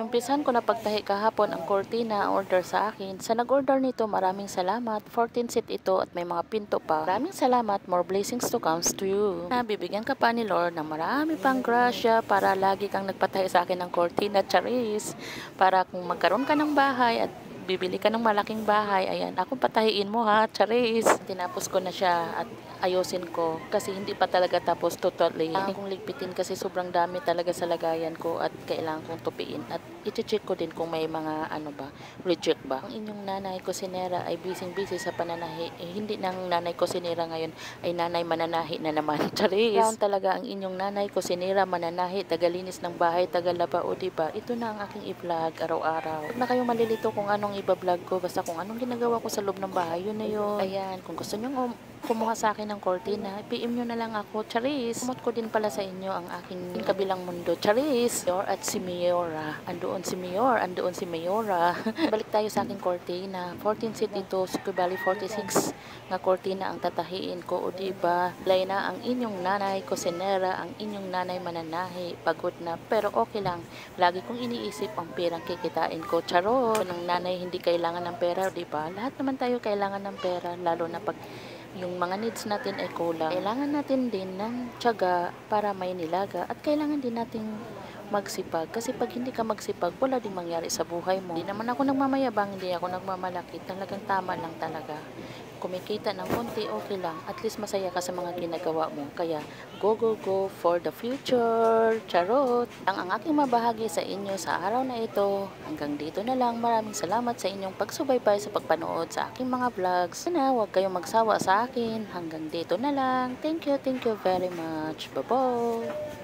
Umpisahan ko na pagtahi kahapon ang kurtina order sa akin. Sa nag-order nito, maraming salamat. 14 seat ito at may mga pinto pa. Maraming salamat. More blessings to comes to you. Bibigyan ka pa ni Lord ng marami pang grasya para lagi kang nagpatahi sa akin ng kurtina, charis. Para kung magkaroon ka ng bahay at bibili ka ng malaking bahay, ayan, ako patahiin mo ha, charis. Tinapos ko na siya at ayusin ko kasi hindi pa talaga tapos totally. Kailangan kong ligpitin kasi sobrang dami talaga sa lagayan ko at kailangan kong tupiin at i-check ko din kung may mga reject ba. Ang inyong nanay kusinera ay busy sa pananahi. Hindi nang nanay kusinera ngayon ay nanay mananahi na naman. Charis. Ground talaga ang inyong nanay kusinera, mananahi, tagalinis ng bahay, tagalaba o diba? Ito na ang aking i-vlog araw-araw. Huwag na kayong malilito kung anong iba-vlog ko, basta kung anong ginagawa ko sa loob ng bahay, yun na yun. Ayan, kung gusto nyo kumuha sa akin ng kurtina, PM nyo na lang ako, charis. Kumot ko din pala sa inyo ang aking kabilang mundo, charis. At si Mayora, andoon si Mayor, andoon si Mayora. Balik tayo sa aking kurtina. 14 seat ito, Sukibali 46 nga kurtina ang tatahiin ko, o diba? Lay na ang inyong nanay kusinera, ang inyong nanay mananahi, pagod na, pero okay lang. Lagi kong iniisip ang perang kikitain ko, charot. Ng nanay hindi kailangan ng pera, diba? Lahat naman tayo kailangan ng pera, lalo na pag yung mga needs natin ay kulang. Kailangan natin din ng tiyaga para may nilaga at kailangan din nating magsipag. Kasi pag hindi ka magsipag, wala din mangyari sa buhay mo. Hindi naman ako nagmamayabang, hindi ako nagmamalaki. Talagang tama lang talaga. Kumikita ng konti, okay lang. At least masaya ka sa mga ginagawa mo. Kaya, go for the future. Charot! Ang aking mabahagi sa inyo sa araw na ito. Hanggang dito na lang. Maraming salamat sa inyong pagsubaybay sa pagpanood sa aking mga vlogs. Sana huwag kayong magsawa sa akin. Hanggang dito na lang. Thank you very much. Bye-bye!